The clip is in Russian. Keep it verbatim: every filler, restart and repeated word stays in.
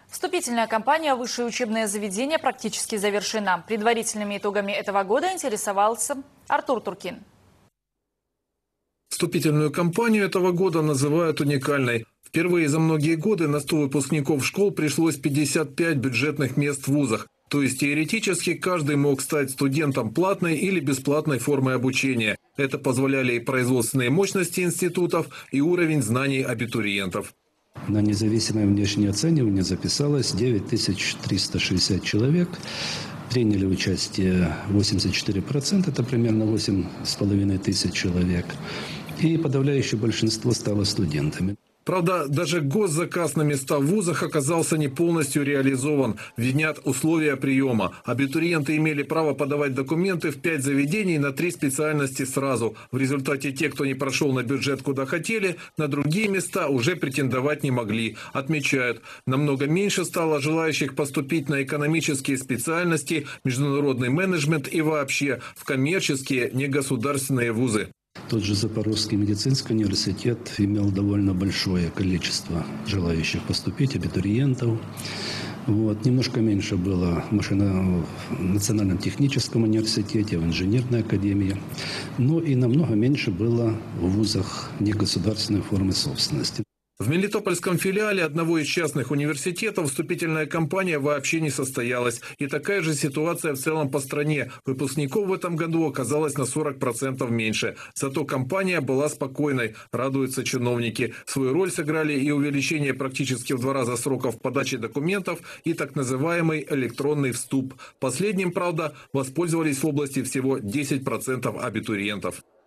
Вступительная кампания в высшее учебное заведение практически завершена. Предварительными итогами этого года интересовался Артур Туркин. Вступительную кампанию этого года называют уникальной. Впервые за многие годы на сто выпускников школ пришлось пятьдесят пять бюджетных мест в вузах. То есть теоретически каждый мог стать студентом платной или бесплатной формы обучения. Это позволяли и производственные мощности институтов, и уровень знаний абитуриентов. На независимое внешнее оценивание записалось девять тысяч триста шестьдесят человек. Приняли участие восемьдесят четыре процента, это примерно восемь с половиной тысяч человек. И подавляющее большинство стало студентами. Правда, даже госзаказ на места в вузах оказался не полностью реализован. Винят условия приема. Абитуриенты имели право подавать документы в пять заведений на три специальности сразу. В результате те, кто не прошел на бюджет куда хотели, на другие места уже претендовать не могли. Отмечают, намного меньше стало желающих поступить на экономические специальности, международный менеджмент и вообще в коммерческие негосударственные вузы. Тот же Запорожский медицинский университет имел довольно большое количество желающих поступить, абитуриентов. Вот. Немножко меньше было в машино... Национальном техническом университете, в инженерной академии. Но и намного меньше было в вузах негосударственной формы собственности. В Мелитопольском филиале одного из частных университетов вступительная кампания вообще не состоялась. И такая же ситуация в целом по стране. Выпускников в этом году оказалось на сорок процентов меньше. Зато кампания была спокойной, радуются чиновники. Свою роль сыграли и увеличение практически в два раза сроков подачи документов, и так называемый электронный вступ. Последним, правда, воспользовались в области всего десять процентов абитуриентов.